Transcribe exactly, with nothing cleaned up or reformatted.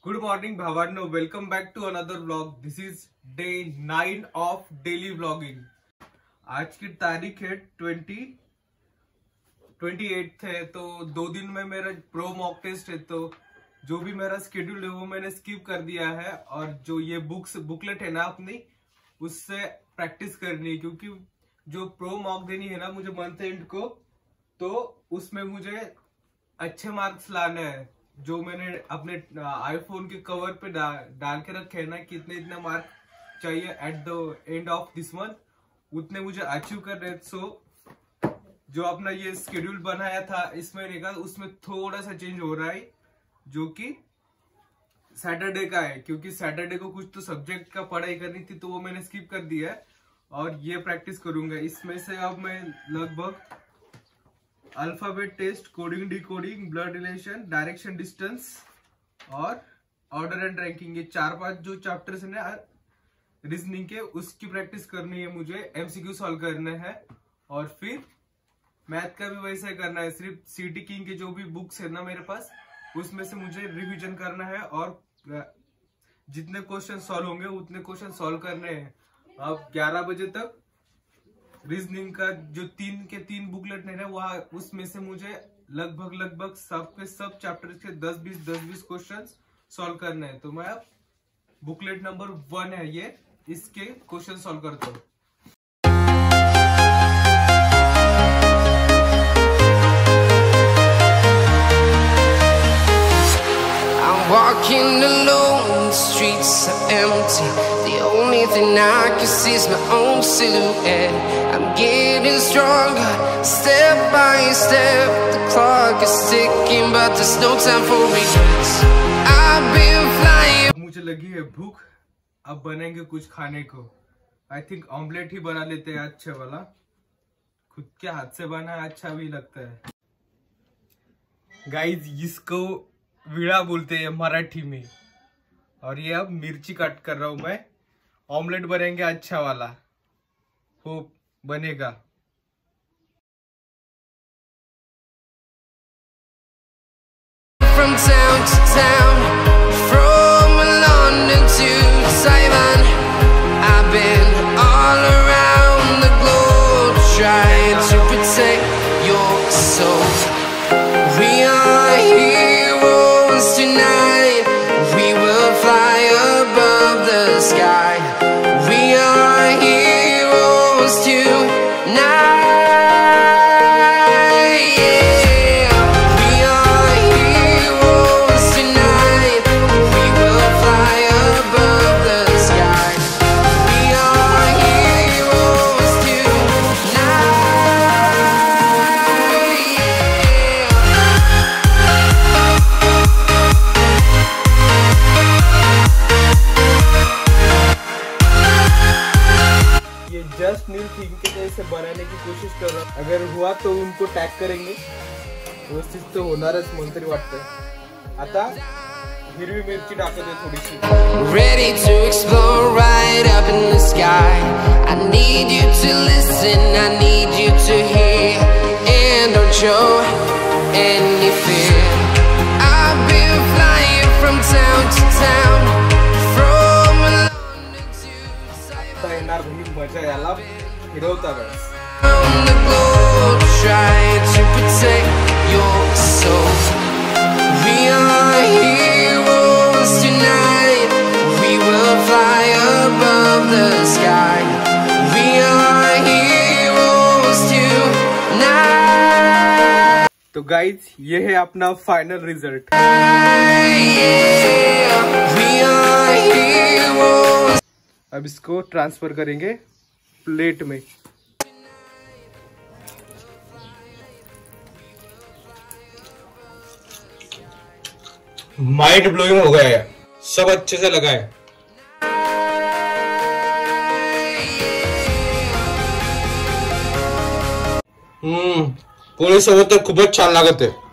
Good morning, Bhavano. Welcome back to another vlog. This is day nine of daily vlogging. आज की तारीख है twenty twenty eight है, तो दो दिन में मेरा प्रो मॉक टेस्ट है, तो जो भी मेरा स्केड्यूल है वो मैंने स्किप कर दिया है। और जो ये बुक्स बुकलेट है ना अपनी, उससे प्रैक्टिस करनी है, क्योंकि जो प्रो मॉक देनी है ना मुझे मंथ एंड को, तो उसमें मुझे अच्छे मार्क्स लाने हैं। जो मैंने अपने आईफोन के कवर पे डा, डाल के रखे है ना, कितने इतने मार्क चाहिए at the end of this month, उतने मुझे अचीव करने। सो जो अपना ये स्केड्यूल बनाया था इस महीने का, उसमें थोड़ा सा चेंज हो रहा है, जो कि सैटरडे का है, क्योंकि सैटरडे को कुछ तो सब्जेक्ट का पढ़ाई करनी थी, तो वो मैंने स्किप कर दिया है और ये प्रैक्टिस करूंगा। इसमें से अब मैं लगभग alphabet test, coding decoding, blood relation, direction distance और ऑर्डर एंड रैंकिंग, ये चार पांच जो चैप्टर्स है ना रीजनिंग के, उसकी प्रैक्टिस करनी है मुझे। एमसीक्यू सॉल्व करने हैं और फिर मैथ का भी वैसे करना है। सिर्फ सिटी किंग के जो भी बुक्स है ना मेरे पास, उसमें से मुझे रिवीजन करना है और जितने क्वेश्चन सॉल्व होंगे उतने क्वेश्चन सॉल्व करने हैं। अब ग्यारह बजे तक रीजनिंग का जो तीन के तीन बुकलेट है ना, वहाँ उसमें से मुझे लगभग लगभग सब के सब चैप्टर के दस बीस दस बीस क्वेश्चन सॉल्व करने हैं। तो मैं अब बुकलेट नंबर वन है ये, इसके क्वेश्चन सॉल्व करता हूँ। Walking alone, the streets are empty. The only thing I can see is my own silhouette. I'm getting stronger, step by step. The clock is ticking, but there's no time for regrets. I've been flying. मुझे लगी है भूख, अब बनेंगे कुछ खाने को। I think omelette ही बना लेते हैं अच्छे वाला, खुद के हाथ से बना अच्छा भी लगता है। गाइज, इसको विड़ा बोलते हैं मराठी में, और ये अब मिर्ची कट कर रहा हूं मैं। ऑमलेट बनेंगे अच्छा वाला, होप बनेगा। From town to town, from London to Taiwan, I've been all around the globe trying to protect your soul. We are heroes tonight, we will fly above the sky. We are heroes tonight. Just new thing के जैसे बनाने की कोशिश कर रहा हूँ। अगर हुआ तो उनको टैग करेंगे, वो चीज तो होणारच म्हणून तरी वाटतंय। आता हिरवी मिरची टाकते थोडीशी। Ready to explore right up in the sky. I need you to listen, I need you to hear, and don't show any fear. I've been flying from town to town, from London to Taiwan. मजा याला फिरवता बस। On the globe, trying to protect your soul. We are heroes tonight, we will fly above the sky. We are heroes tonight. तो guys, ये है अपना final result. Yeah, we are heroes. अब इसको transfer करेंगे प्लेट में। Mind blowing हो गया है, सब अच्छे से लगा है। हम्म पोळी सोबत तर खूपच छान लागत आहे।